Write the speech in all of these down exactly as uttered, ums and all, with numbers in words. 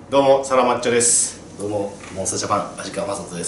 どうもサラマッチョです。 どうもモンスタージャパン味川雅人です。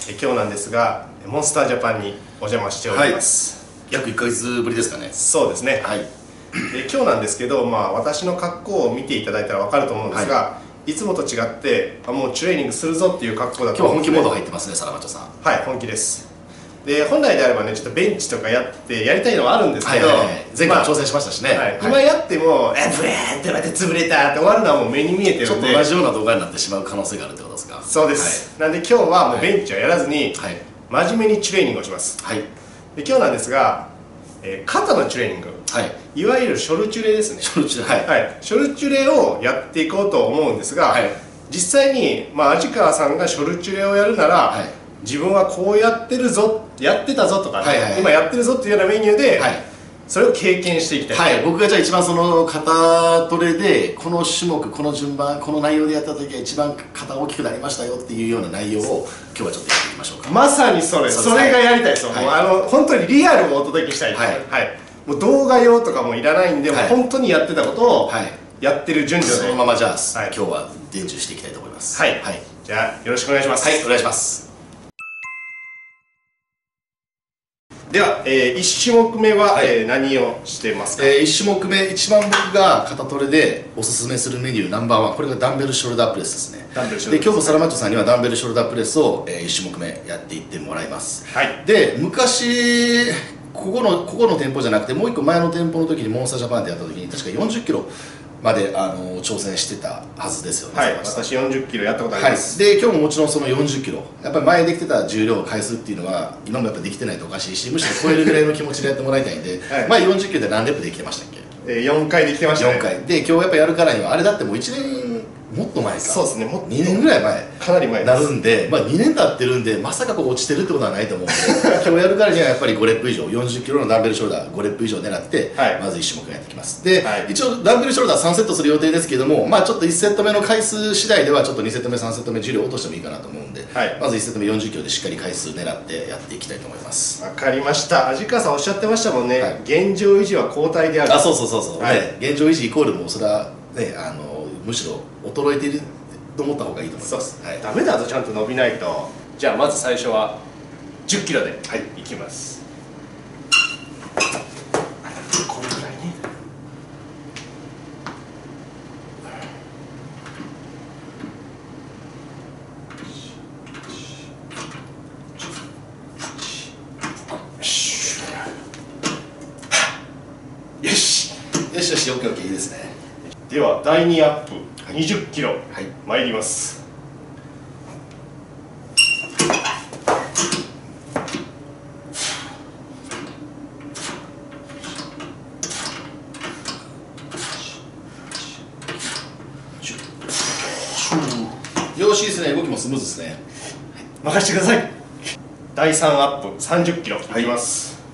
え今日なんですがモンスタージャパンにお邪魔しております、 はい、約いっかげつぶりですかね。 そうですね。 はい。 で今日なんですけど、まあ、私の格好を見ていただいたら分かると思うんですが、はい、いつもと違ってあもうトレーニングするぞっていう格好だと今日思うんです、ね、 本気モード入ってますね、サラマッチョさん。 はい、本気です。で本来であればねちょっとベンチとかやってやりたいのはあるんですけど、 前回も挑戦しましたしね、 まあはい、今やっても「えブレーンってなって潰れた」って終わるのはもう目に見えてるんで、 ちょっと同じような動画になってしまう可能性があるってことですか。 そうです、はい、なんで今日はもうベンチはやらずに、はい、真面目にトレーニングをします。はい。で今日なんですが、えー、肩のトレーニング、はい、いわゆるショルチュレですね。 ショルチュレ、はい、 はい、ショルチュレをやっていこうと思うんですが、はい、実際に、まあ、味川さんがショルチュレをやるなら、はい、自分はこうやってるぞやってたぞとか、ね、はいはいはい、今やってるぞっていうようなメニューで、はい、それを経験していきたい。 はい、僕がじゃあ一番その肩トレでこの種目この順番この内容でやった時は一番肩大きくなりましたよっていうような内容を今日はちょっとやっていきましょうか。 まさにそれそれがやりたいですよ、はい、もうあの本当にリアルをお届けしたいです、はいはい、もう動画用とかもいらないんで、はい、もう本当にやってたことをやってる順序で、 そのままじゃあ、はい、今日は伝授していきたいと思います。 はい、はい、じゃあよろしくお願いします。 はい、お願いします。 では、えー、いち種目目は、はい、えー、何をしてますか。 えー、いち種目目、一番僕が肩トレでおすすめするメニューナンバーワン、これがダンベルショルダープレスですね。ダンベルショルダープレスで今日もサラマッチョさんにはダンベルショルダープレスを、えー、いち種目目やっていってもらいます。はい、で昔ここのここの店舗じゃなくてもう一個前の店舗の時にモンスタージャパンでやった時に確かよんじゅっキロまであの挑戦してたはずですよね。 はい、私よんじゅっキロやったことあります。 はい、で今日ももちろんそのよんじゅっキロやっぱり前できてた重量を返すっていうのは今もやっぱできてないとおかしいし、むしろ超えるぐらいの気持ちでやってもらいたいんで、はい、前よんじゅっキロで何レップできてましたっけ。 えー、よんかいできてましたね。 よんかいで今日やっぱやるからにはあれだってもういちねんもっと前か。 そうですね、もっとにねんぐらい前かなり前なるんで、まあ、にねん経ってるんでまさかこう落ちてるってことはないと思うんで今日やるからにはやっぱりごレップ以上よんじゅっキロのダンベルショルダーごレップ以上狙って、はい、まずいち種目やっていきます。で、はい、一応ダンベルショルダーさんセットする予定ですけども、まあちょっといちセット目の回数次第ではちょっとにセット目さんセット目重量落としてもいいかなと思うんで、はい、まずいちセット目よんじゅっキロでしっかり回数狙ってやっていきたいと思います。 わかりました。味川さんおっしゃってましたもんね、はい、現状維持は後退である。 あ、そうそうそうそう、はい、ね、現状維持イコールもうそれはね、あのむしろ衰えていると思った方がいいと思います。 はい、ダメだとちゃんと伸びないと。じゃあまず最初はじゅっキロでいきます。これぐらいね。よしよしよし、オッケーオッケー、いいですね。 ではだいにアップにじゅっキロ、はい、参ります。 よし、いいですね。動きもスムーズですね。 任せてください。だいさんアップさんじゅっキロいきます。はい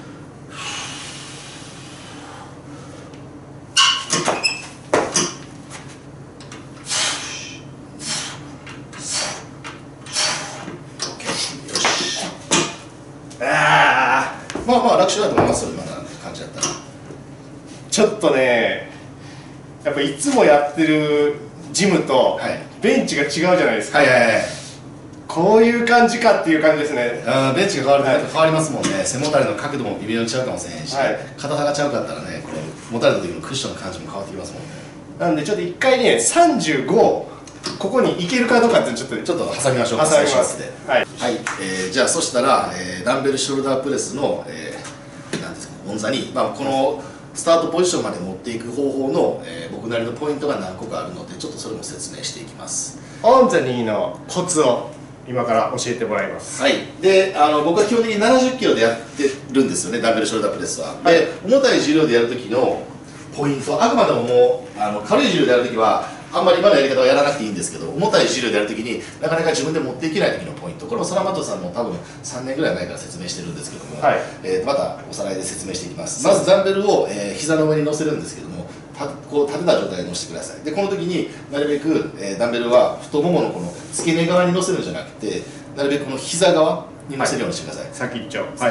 まあまあ楽勝だと思いますよ、今の感じだったら。 ちょっとね、やっぱいつもやってるジムとベンチが違うじゃないですか。はいはいはい、こういう感じかっていう感じですね。 あ、ベンチが変わると、はい、変わりますもんね。背もたれの角度も微妙に違うかもしれへんし、はい、肩幅がちゃうかったらね、これ持たれた時のクッションの感じも変わってきますもんね。 なんでちょっと一回ねさんじゅうごここにいけるかどうかってちょっとちょっと挟みましょうか。 挟みます。はい、 はい、えー、じゃあそしたら、えー、ダンベルショルダープレスの、えー、なんですか、オンザに、まあ、このスタートポジションまで持っていく方法の、えー、僕なりのポイントが何個かあるのでちょっとそれも説明していきます。 オンザニーのコツを今から教えてもらいます。 はい、であの僕は基本的にななじゅっキロでやってるんですよね、ダンベルショルダープレスは。はい、で重たい重量でやる時のポイント、あくまでももうあの軽い重量でやる時はあんまり今のやり方はやらなくていいんですけど、重たい重量でやるときになかなか自分で持っていけない時のポイント、これもサラマットさんも多分さんねんぐらい前から説明してるんですけども、はい、えー、またおさらいで説明していきます。まずダンベルを、えー、膝の上に乗せるんですけども、たこう立てた状態で乗せてください。でこの時になるべく、えー、ダンベルは太もものこの付け根側に乗せるんじゃなくて、なるべくこの膝側に乗せるようにしてください。 はい、先っちょ、 はい、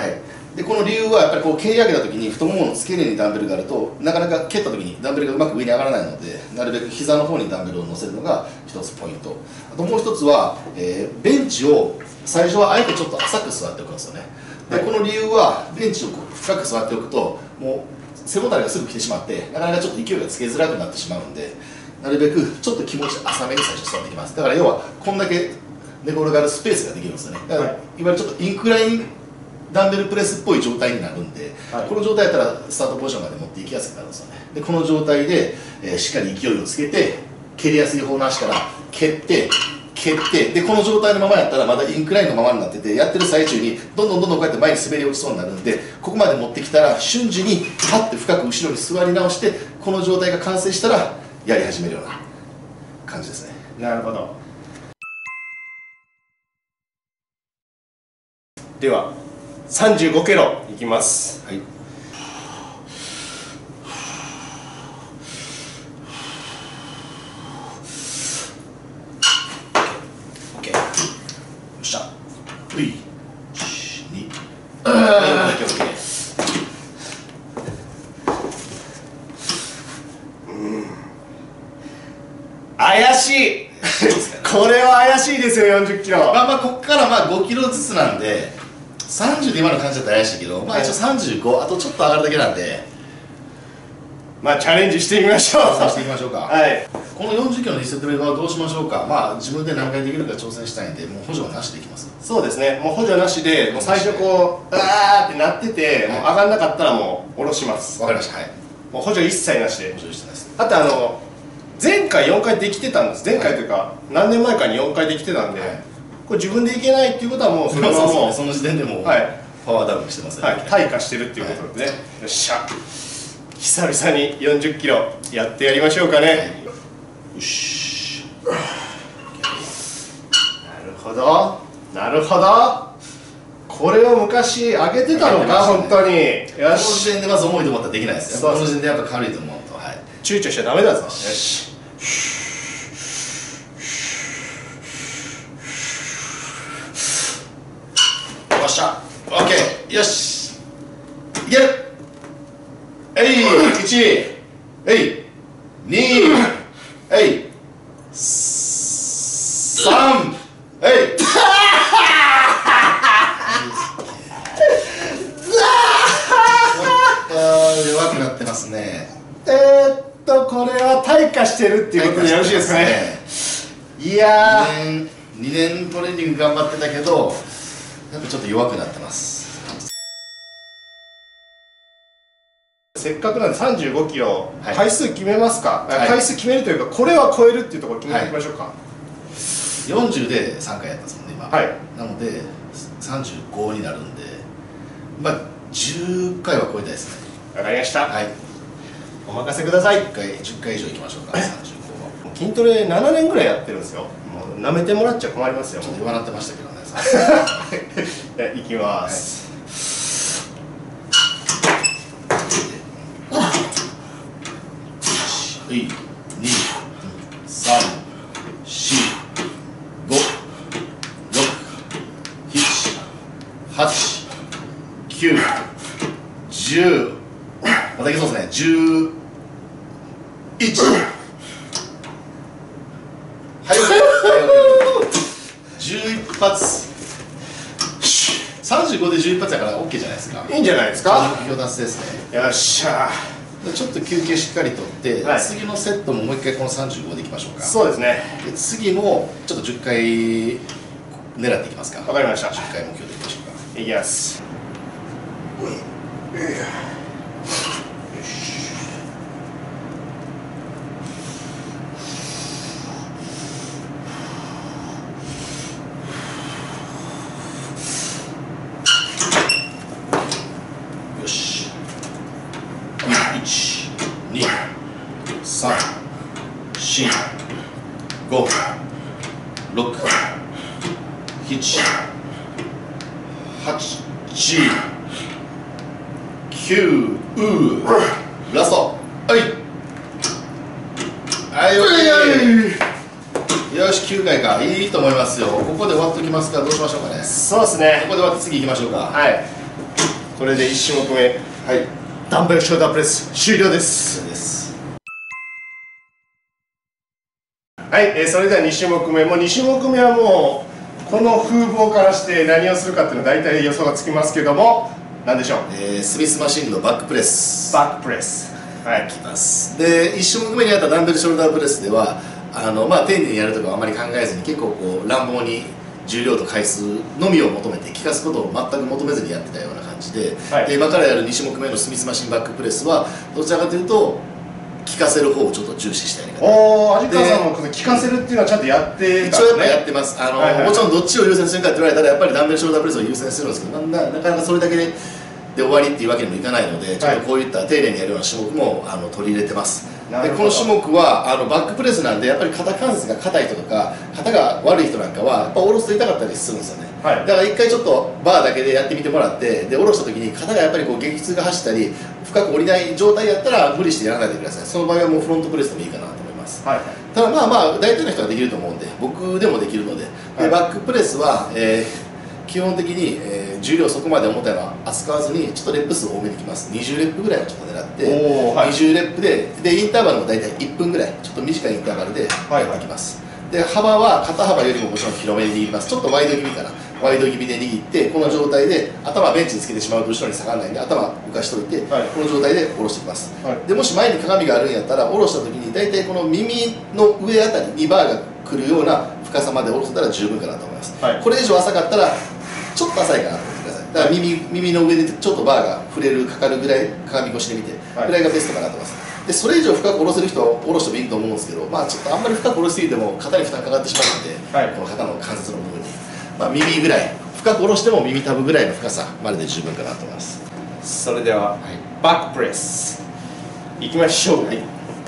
でこの理由はやっぱりこう蹴り上げた時に太ももの付け根にダンベルがあるとなかなか蹴った時にダンベルがうまく上に上がらないので、なるべく膝の方にダンベルを乗せるのが一つポイント。あともう一つは、えー、ベンチを最初はあえてちょっと浅く座っておくんですよね。でこの理由はベンチをこう深く座っておくともう背もたれがすぐ来てしまってなかなかちょっと勢いがつけづらくなってしまうんで、なるべくちょっと気持ち浅めに最初座ってきます。だから要はこんだけ寝転がるスペースができるんですよね。だから、はい、いわゆるちょっとインクラインダンベルプレスっぽい状態になるんで、はい、この状態だったらスタートポジションまで持っていきやすくなるんですよね。でこの状態で、えー、しっかり勢いをつけて蹴りやすい方の足から蹴って蹴ってでこの状態のままやったらまだインクラインのままになってて、やってる最中にどんどんどんどんこうやって前に滑り落ちそうになるんで、ここまで持ってきたら瞬時にパッて深く後ろに座り直してこの状態が完成したらやり始めるような感じですね。 なるほど。ではさんじゅうごキロいきます。はい。 オッケー。よっしゃ。うい。に。ああ。オッケーオッケー。 怪しい。これは怪しいですよ、よんじゅっキロ。 まあまあここからまあごキロずつなんで。さんじゅうで今の感じだったら怪しいけど、まあ一応さんじゅうご、あとちょっと上がるだけなんで、 まあチャレンジしてみましょう。 挑戦していきましょうか。 はい。 このよんじゅっキロのリセットメーカーはどうしましょうか。まあ自分で何回できるか挑戦したいんで、もう補助はなしでいきます。 そうですね。もう補助なしで、もう最初こう、あーってなってて、もう上がんなかったらもう下ろします。 わかりました。はい。 もう補助一切なしで。 補助一切なしで。 あとあの前回よんかいできてたんです。前回というか何年前かによんかいできてたんで、これ自分でいけないっていうことはもうそれはもうその時点でもう。はい。パワーダウンしてますね。 はい、退化してるっていうことですね。はい、よっしゃ。久々によんじゅっキロやってやりましょうかね。はい、よし。なるほど。なるほど。これを昔上げてたのか、ね、本当に。 よし。この時点でまず重いと思ったらできないですよ。この時点でやっぱ軽いと思うと、はい。 躊躇しちゃダメだぞ。よし。 よっしゃ。オッケー、よし、いける。えい、いち、えい、に、えい、さん、えい。弱くなってますね。 えーっとこれは退化してるっていうことでよろしいですかね。いやー、にねんトレーニング頑張ってたけどやっぱちょっと弱くなってます。 せっかくなんでさんじゅうごキロ、はい、回数決めますか、はい、回数決めるというかこれは超えるっていうところ決めていきましょうか。はい、 よんじゅうでさんかいやったんですもんね今、はい、なのでさんじゅうごになるんでまあじゅっかいは超えたいですね。 わかりました、はい、お任せください。 じゅっかい、じゅっかい以上いきましょうか。さんじゅうごは筋トレななねんぐらいやってるんですよ。もう舐めてもらっちゃ困りますよ。 ちょっと笑ってましたけどね。 いきます、 はい、に、さん、よん、ご、ろく、はち、きゅう、じゅう、またいけそうですね。じゅういち、はい、じゅういち発。さんじゅうごでじゅういち発やから OK じゃないですか。 いいんじゃないですか。 目標達成ですね。 よっしゃ。 ちょっと休憩しっかりとって、はい、次のセットももう一回このさんじゅうごでいきましょうか。 そうですね。 で次もちょっとじゅっかい狙っていきますか。 わかりました。 じゅっかい目標でいきましょうか。 いきます。 よし。いち、に、さん、よん、ご、ろく、はち、はち、きゅう、ラスト。はいはい、オッケー。よし、きゅうかいか。いいと思いますよ。ここで終わっときますか。どうしましょうかね。 そうですね。 ここで終わって次行きましょうか。 はい。 これでいち種目め、 はい、 ダンベルショルダープレス終了です。 そうです。 はい、えー、それではに種目目もに種目目はもうこの風貌からして何をするかっていうのは大体予想がつきますけども、何でしょう。 えー、スミスマシンのバックプレス。 バックプレス。はい。 きます。で、いち種目目にあったダンベルショルダープレスでは、あのまあ丁寧にやるとかあまり考えずに結構こう乱暴に重量と回数のみを求めて効かすことを全く求めずにやってたような感じで、はい、で今からやるに種目目のスミスマシンバックプレスはどちらかというと効かせる方をちょっと重視したやり方。 おお、味川さんも効かせるっていうのはちゃんとやってたんですね。 一応やっぱやってます。あの、はいはい、もちろんどっちを優先するかって言われたらやっぱりダンベルショルダープレスを優先するんですけど、な, なかなかそれだけでで終わりっていうわけにもいかないので、ちょっとこういった丁寧にやるような種目もあの取り入れてます。でこの種目はあのバックプレスなんでやっぱり肩関節が硬い人とか肩が悪い人なんかはやっぱ下ろすと痛かったりするんですよね、はい、だから一回ちょっとバーだけでやってみてもらってで下ろした時に肩がやっぱりこう激痛が走ったり深く降りない状態やったら無理してやらないでください。その場合はもうフロントプレスでもいいかなと思います、はい、ただまあまあ大体の人はできると思うんで僕でもできるので、はい、でバックプレスは、えー基本的に、えー、重量そこまで重たいのは扱わずにちょっとレップ数多めにきます。にじゅうレップぐらいをちょっと狙って、はい、にじゅうレップででインターバルも大体いっぷんぐらいちょっと短いインターバルでやってきます、はいはい、で幅は肩幅よりももちろん広めに握ります。ちょっとワイド気味かなワイド気味で握ってこの状態で頭ベンチにつけてしまうと後ろに下がらないんで頭浮かしといて、はい、この状態で下ろしていきます、はい、でもし前に鏡があるんやったら下ろした時に大体この耳の上あたりにバーが来るような深さまで下ろせたら十分かなと思います、はい、これ以上浅かったらちょっと浅いかなと思ってください。だから耳、耳の上でちょっとバーが触れるかかるぐらい鏡越しで見てぐらいがベストかなと思います。でそれ以上深く下ろせる人は下ろしてもいいと思うんですけど、まあちょっとあんまり深く下ろしすぎても肩に負担かかってしまうので、はい、この肩の関節の部分に、まあ、耳ぐらい深く下ろしても耳たぶぐらいの深さまでで十分かなと思います。 それでは、はい、バックプレスいきましょう。はい、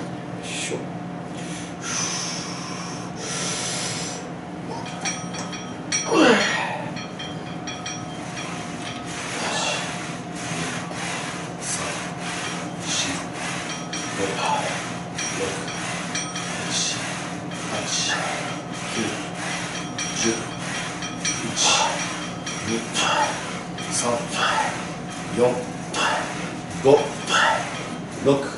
よん、ご、ろく、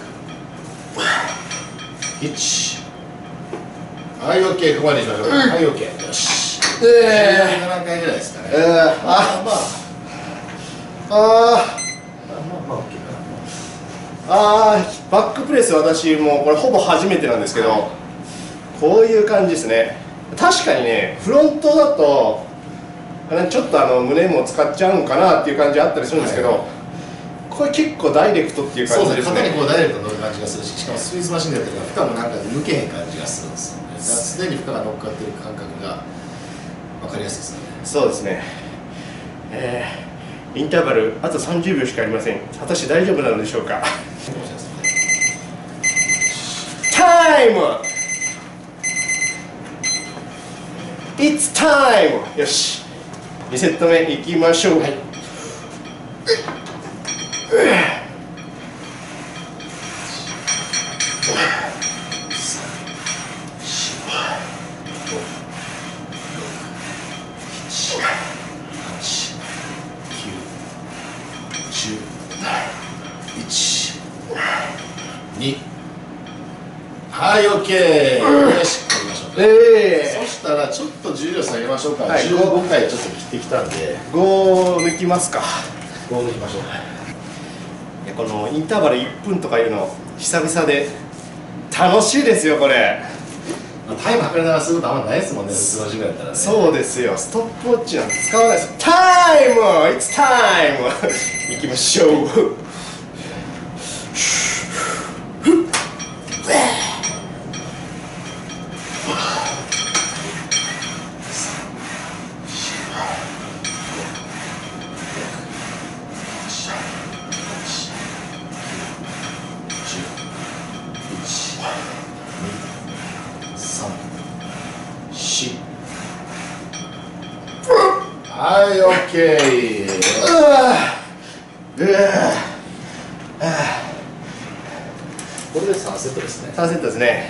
いち、はい、オッケー、ここまでにしましょう。うん、はい、オッケー、よし。えー、じゅうななかいぐらいですかね。えー、あ、まあ、あー、まあ、まあ、オッケーかな。 あー、バックプレス、私もこれほぼ初めてなんですけど、はい、こういう感じですね。確かにね、フロントだとちょっとあの胸も使っちゃうんかなっていう感じあったりするんですけど、はい、これ結構ダイレクトっていう感じですね。 肩にこうダイレクト乗る感じがするし、しかもスミスマシンでやってるから負荷もなんか抜けへん感じがするんですよね。常に負荷が乗っかってる感覚が分かりやすいですね。 そうですね、えー、インターバルあとさんじゅうびょうしかありません。果たして大丈夫なのでしょうか。タイム It's time! よし、にセット目いきましょう。はい、 はい、オッケー。よし、やりましょう。ええ。そしたらちょっと重量下げましょうか。はい、じゅうごかいちょっと切ってきたんで、 ご抜きますか。 ご抜きましょう。 いや、このインターバルいっぷんとかいうの久々で楽しいですよこれ。 タイム測りながらすることあんまないですもんね、普通の授業やったらね。 そうですよ、ストップウォッチなんて使わないです。タイム It's time いきましょう。 はい、オッケー。これでさんセットですね。 さんセットですね。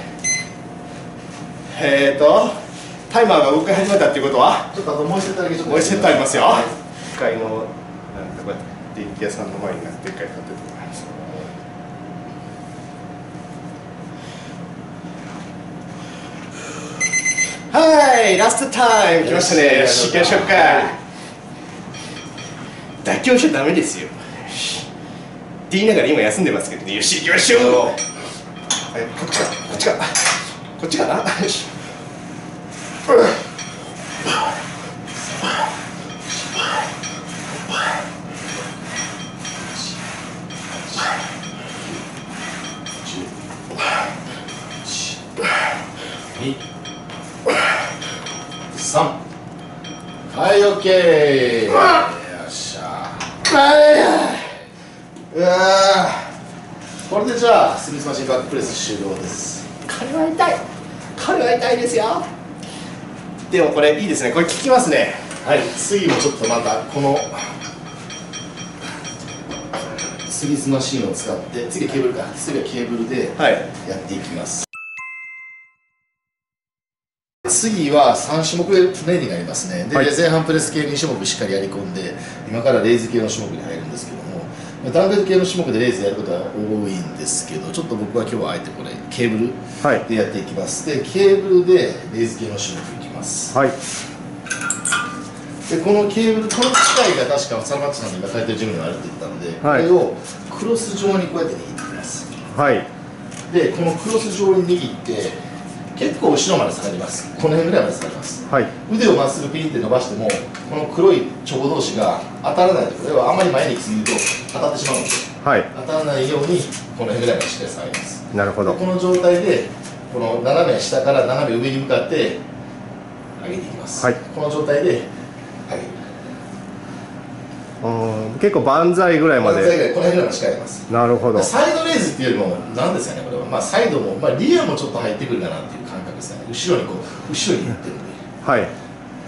えーとタイマーが動き始めたっていうことは、 ちょっとあともう一セットだけちょっともう一セットありますよ。いっかいのなんかこうやって電気屋さんの前になってでっかい建物があります。はい、ラストタイム来ましたね。よし、行きましょうか。妥協しちゃダメですよって言いながら今休んでますけどね。よし、行きましょう。はい、こっちか、こっちか、こっちかな。よし。 さん、はい、オッケー。よっしゃ。うわー、これでじゃあスミスマシンバックプレス終了です。 これは痛い、これは痛いですよ。でもこれいいですね、これ効きますね。 はい、次もちょっとまたこのスミスマシンを使って、次はケーブルか、次はケーブルでやっていきます。次はさん種目目になりますね。で、はい、前半プレス系に種目しっかりやり込んで、今からレイズ系の種目に入るんですけども、ダンベル系の種目でレイズやることは多いんですけど、ちょっと僕は今日はあえてこれケーブルでやっていきます。はい、でケーブルでレイズ系の種目いきます。はい、でこのケーブル、この機械が確かサラマッチさんの今書いてるジムにあるって言ったので、はい、これをクロス状にこうやって握っていきます。はい、でこのクロス状に握って結構後ろまで下がります。この辺ぐらいまで下がります。はい、腕をまっすぐピンって伸ばしても、この黒いチョコ同士が当たらないところはあんまり前に行き過ぎると当たってしまうので、はい、当たらないようにこの辺ぐらいまでしっかり下がります。なるほど。この状態でこの斜め下から斜め上に向かって上げていきます。はい、この状態で上げる。 結構万歳ぐらいまで。 万歳ぐらい、この辺ぐらいまでしっかりやります。なるほど。 サイドレイズっていうよりもなんですかね、これは。まあサイドも、まあリアもちょっと入ってくるかなっていう感覚ですね。後ろにこう後ろに行ってるんで。はい。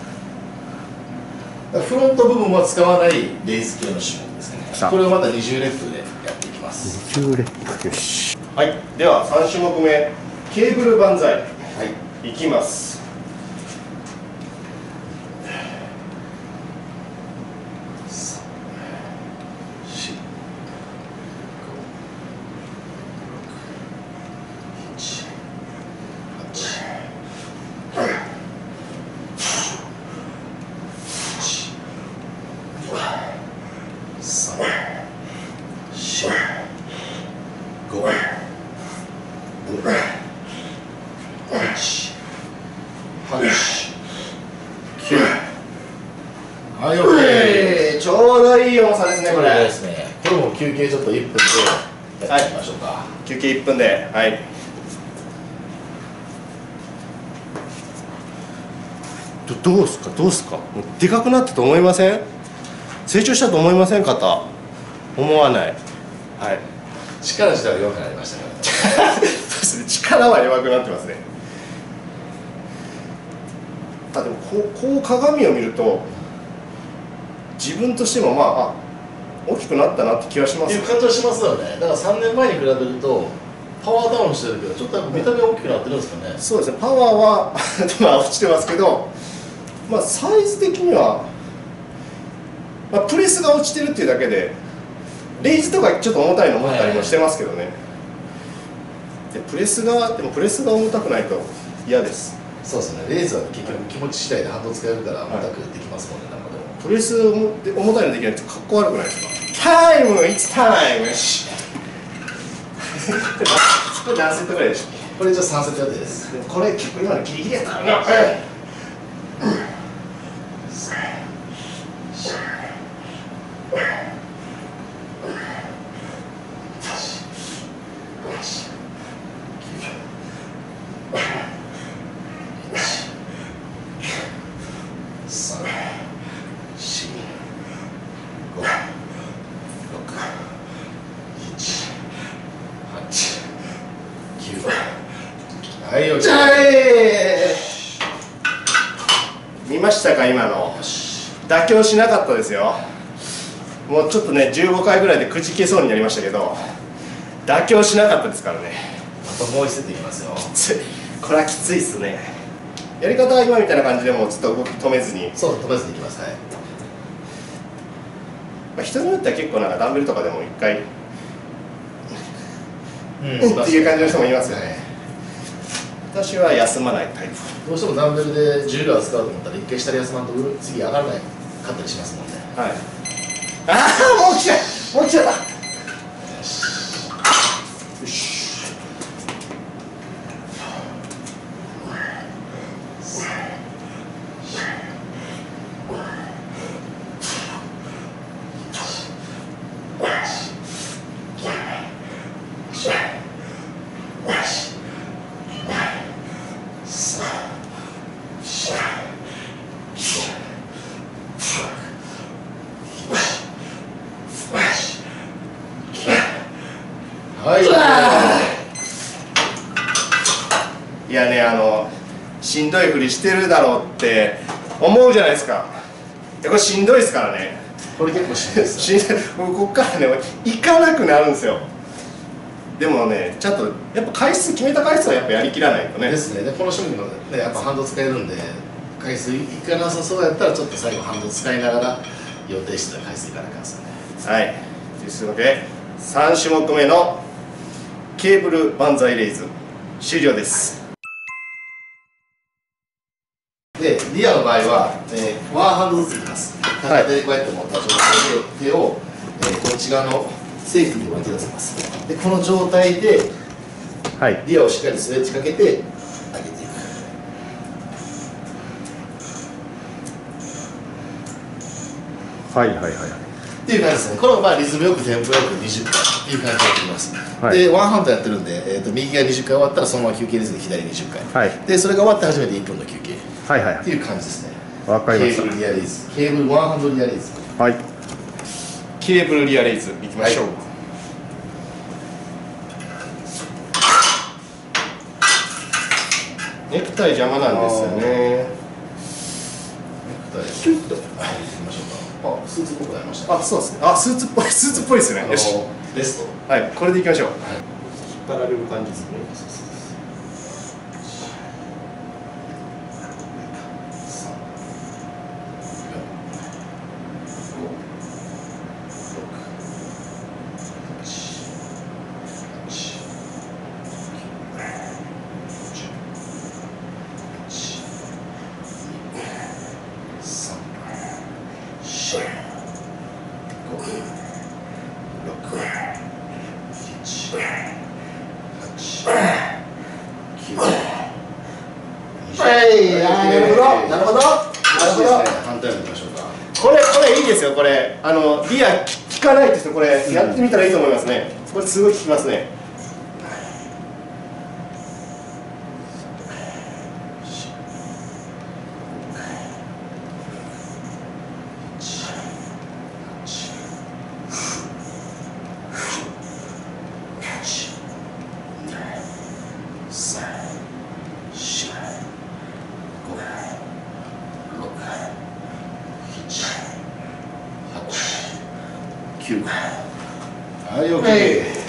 フロント部分は使わないレイズ系の種目ですね。これをまたにじゅうレップでやっていきます。にじゅうレップ、よし。 はい。ではさん種目目、ケーブル万歳。はい。いきます。 はい、オッケー。 ちょうどいい重さですね、これ。 ですね。これも休憩ちょっといっぷんでやってみましょうか。はい、 休憩いっぷんで、はい。どどうですか、どうですか。でかくなったと思いません？成長したと思いません、肩。思わない。はい。 力自体は弱くなりましたから、ね。そうですね。力は弱くなってますね。あ、でもこう、こう鏡を見ると自分としてもまあ、あ、大きくなったなって気はします、 ね。いう感じはしますよね。だからさんねんまえに比べるとパワーダウンしてるけど、ちょっと見た目大きくなってるんですかね。 そうですね。パワーはまあ落ちてますけど、まあサイズ的には、まあ、プレスが落ちてるっていうだけで、レイズとかちょっと重たいの持ったりもしてますけどね。でプレスがでもプレスが重たくないと嫌です。 そうですね。レイズは結局気持ち次第で反動使えるから重たくできますもんね。なんかでもプレス重たいのできないってかっこ悪くないですか。タイム、It's time。よし。これ何セットぐらいでしょう。 これじゃあさんセット予定です。 でもこれ結構今のギリギリやったからな。はい。 はい、 じゃあ見ましたか、今の。妥協しなかったですよ。もうちょっとね、じゅうごかいぐらいでくじけそうになりましたけど、妥協しなかったですからね。 またもう一セットいきますよ。 きつい。これはきついっすね。やり方は今みたいな感じでもうちょっと動き止めずに。 そう、止めずにいきます。はい。 まあ、人によっては結構なんかダンベルとかでも一回、 うん、 っていう感じの人もいますよね。私は休まないタイプ。 どうしてもダンベルで重量を使うと思ったら一回下で休まんと次上がらないかったりしますもんね。 はい。ああ、もう来ちゃう、もう来ちゃった。よし。 はい。 いやね、あのしんどいふりしてるだろうって思うじゃないですか。いやこれしんどいですからね。 これ結構しんどいですしんどい。僕こっからね行かなくなるんですよ。でもね、ちゃんとやっぱ回数決めた回数はやっぱやりきらないとね。 ですね。でこの種類のねやっぱハンド使えるんで、回数いかなさそうやったらちょっと最後ハンド使いながら予定してた回数いかなきゃですね。 はい。ですのでさん種目目のケーブル万歳レイズ終了です。 でリアの場合は、えー、ワンハンドずついきます。片手でこうやって持った状態で手を、えー、こっち側のセーフティーに置いて出せます。でこの状態で、はい、リアをしっかりスレッジかけて上げていく。 はいはいはい。 っていう感じですね。これをまあリズムよくテンポよくにじゅっかいっていう感じでやっていきます。はい、でワンハンドやってるんで、えー、と右がにじゅっかい終わったらそのまま休憩ですね。左にじゅっかい、はい、でそれが終わって初めていっぷんの休憩、はいはい、っていう感じですね。わかりました。ケーブルリアレイズ、ケーブルワンハンドリアレイズ、 はい、ケーブルリアレイズいきましょう。はい、ネクタイ邪魔なんですよね。ネクタイキュッといきましょうか。あ、スーツっぽくなりました。あ、そうですね。あ、スーツっぽい、スーツっぽいですね。よし。 ベスト。 はい、これでいきましょう。はい、引っ張られる感じですね。なるほど、なるほど、なるほど。反対にいきましょうか。これ、これいいですよ。これ、あの、リア効かないって人、これやってみたらいいと思いますね。これすごい効きますね。 きゅう。はい、オッケー。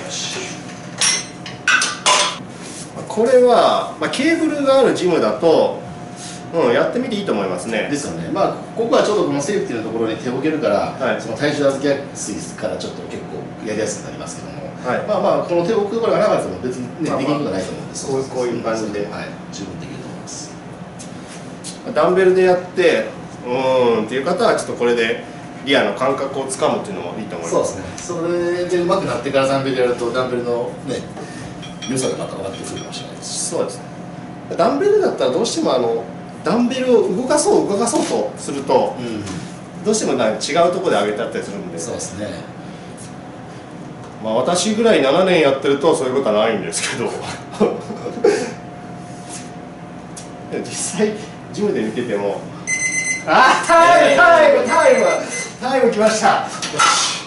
これは、まあ、ケーブルがあるジムだと、うん、やってみていいと思いますね。 ですよね。まあここはちょっとこのセーフティーのところに手を置けるから、はい、その体重預けやすいからちょっと結構やりやすくなりますけども、はい、まあまあこの手を置くところがなかったら別にね、まあまあ、できることはないと思うんです。 こうこういう感じで、 はい、十分できると思います。 ダンベルでやってうーんっていう方はちょっとこれでリアの感覚をつかむっていうのもいいと思います。 そうですね。それでうまくなってからダンベルやるとダンベルのね良さがまた分かってくるかもしれないですし。 そうですね。ダンベルだったらどうしてもあのダンベルを動かそう動かそうとすると、うん、どうしてもなんか違うところで上げてあったりするんで。 そうですね。 まあ私ぐらいななねんやってるとそういうことはないんですけど実際ジムで見ててもあタイムタイムタイムタイム来ました。よし。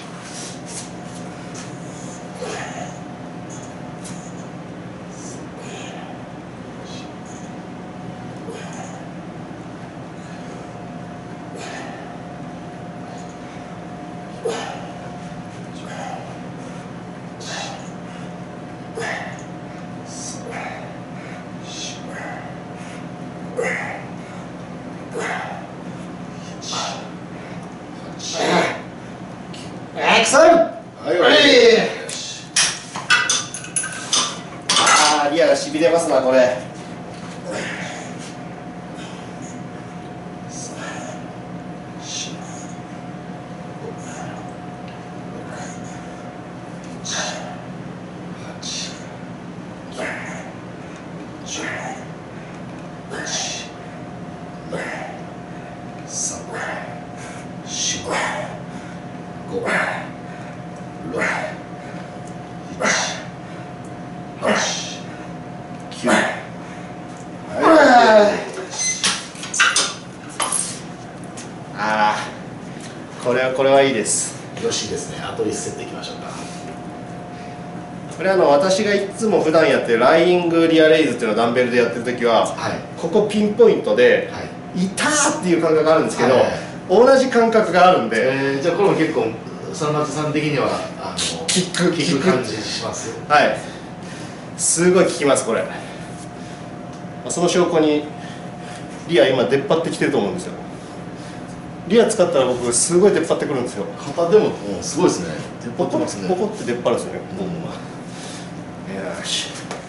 れはこれはいいです。 よしですね。あといちセットいきましょうか。 これはあの私がいつも普段やってるライングリアレイズっていうのをダンベルでやってる時は、はい、ここピンポイントで、はい、痛ーっていう感覚があるんですけど、はい、同じ感覚があるんで、 えー、じゃあこれも結構沢松さん的にはあのキックキック感じします。 はい、すごい効きますこれ。その証拠にリア今出っ張ってきてると思うんですよ。リア使ったら僕すごい出っ張ってくるんですよ。 肩でも、うん、すごいですね。出っ張ってますね。 ポコって出っ張るんですよね。うん、よし。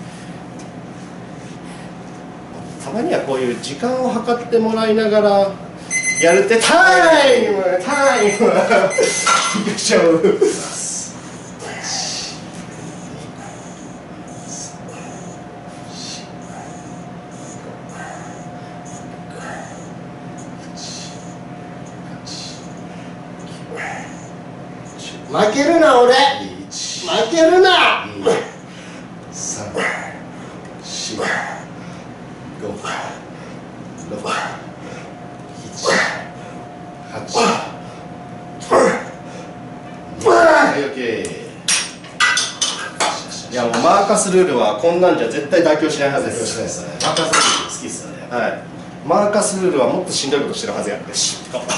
たまにはこういう時間を計ってもらいながらやるってタイムタイムいっちゃう。負けるな俺、負けるな。 さん、よん、ご、ろく、なな、はち、はい、オッケー。 いやもうマーカスルールはこんなんじゃ絶対妥協しないはずです。 妥協しないですよね。マーカスルール好きですよね。 はい。マーカスルールはもっとしんどいことしてるはずやってし。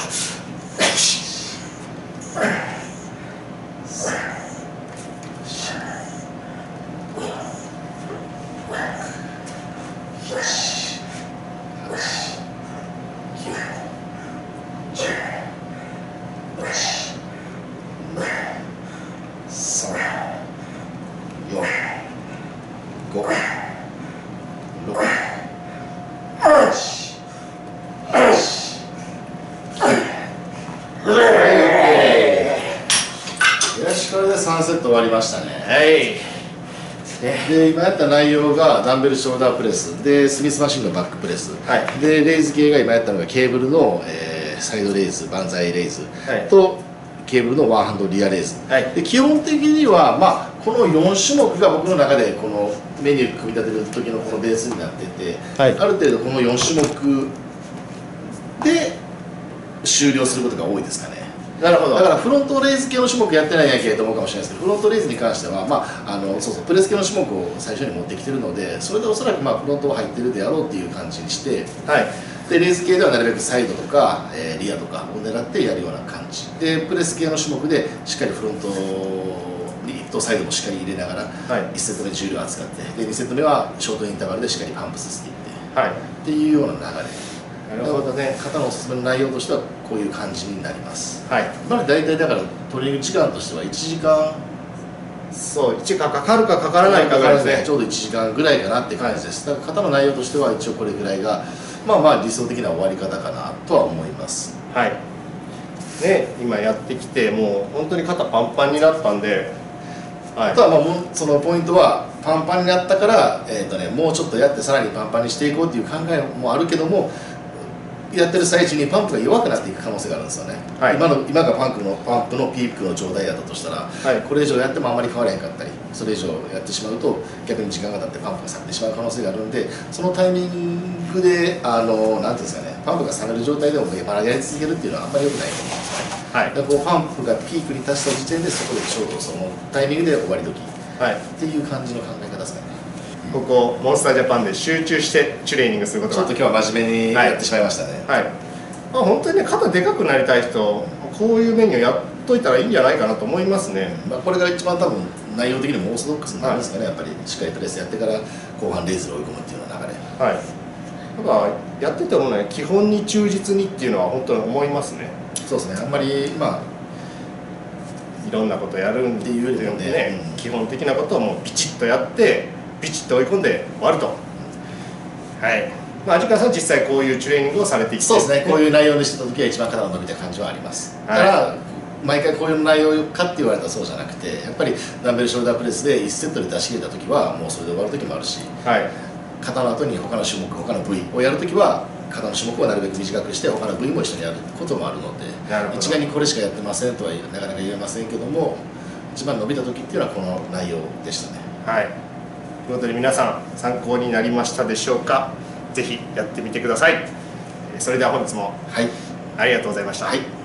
これでさんセット終わりましたね。 はい。 で今やった内容がダンベルショルダープレスでスミスマシンのバックプレス、はい、でレイズ系が今やったのがケーブルの、えー、サイドレイズ万歳レイズ、はい、とケーブルのワンハンドリアレイズ、はい、で基本的には、まあ、このよん種目が僕の中でこのメニュー組み立てる時のこのベースになってて、はい、ある程度このよん種目で終了することが多いですかね。 なるほど。 だからフロントレイズ系の種目やってないやんけと思うかもしれないですけど、フロントレイズに関しては、まあ、あのそうそうプレス系の種目を最初に持ってきてるので、それでおそらくまあフロントは入ってるであろうっていう感じにして、はい、でレイズ系ではなるべくサイドとか、えー、リアとかを狙ってやるような感じで、プレス系の種目でしっかりフロントにとサイドもしっかり入れながら、はい、いちセット目重量を扱って、でにセット目はショートインターバルでしっかりパンプさせていって、はい、っていうような流れ。 なるほどね。 方のおすすめの内容としてはこういう感じになります。 はい。 まあ大体だからトレーニング時間としてはいちじかん、 そういちじかんかかるかかからないかぐらいですね。 ちょうどいちじかんぐらいかなって感じです。はい、だから方の内容としては一応これぐらいがまあまあ理想的な終わり方かなとは思います。 はい。ね、今やってきてもう本当に肩パンパンになったんで、 はい、あとはまあもうそのポイントはパンパンになったから、えーとね、もうちょっとやってさらにパンパンにしていこうっていう考えもあるけども、やってる最中にパンプが弱くなっていく可能性があるんですよね。はい、今の今がパンクのパンプのピークの状態だったとしたら、はい、これ以上やってもあまり変わらへんかったり、それ以上やってしまうと逆に時間が経ってパンプが冷めてしまう可能性があるんで、そのタイミングであのなんていうんですかね、パンプが冷める状態でもまだやり続けるっていうのはあんまり良くないと思うんですね。はい、だからこうパンプがピークに達した時点でそこでちょうどそのタイミングで終わり時、はい、っていう感じの考え方ですかね。 ここモンスタージャパンで集中してトレーニングすることがちょっと今日は真面目にやってしまいましたね。 はい、はい、まあ、本当にね肩でかくなりたい人こういうメニューやっといたらいいんじゃないかなと思いますね。 まあこれが一番多分内容的にもオーソドックスなんですかね、はい、やっぱりしっかりプレスやってから後半レイズで追い込むっていうような流れ。はい。 だからやっててもね基本に忠実にっていうのは本当に思いますね。 そうですね。あんまりまあいろんなことやるんっていうよりもね、うん、基本的なことをもうピチッとやってピチッと追い込んで終わると。はい。まあ、味川さん実際こういうトレーニングをされていて、 そうですね、こういう内容にしてた時は一番肩が伸びた感じはあります。はい、だから毎回こういう内容かって言われたらそうじゃなくて、やっぱりダンベルショルダープレスでいちセットで出し切れた時はもうそれで終わる時もあるし、はい、肩の後に他の種目他の部位をやる時は肩の種目をなるべく短くして他の部位も一緒にやることもあるので、一概にこれしかやってませんとはなかなか言えませんけども、一番伸びた時っていうのはこの内容でしたね。はい。 ということで皆さん参考になりましたでしょうか。ぜひやってみてください。それでは本日もありがとうございました。はい。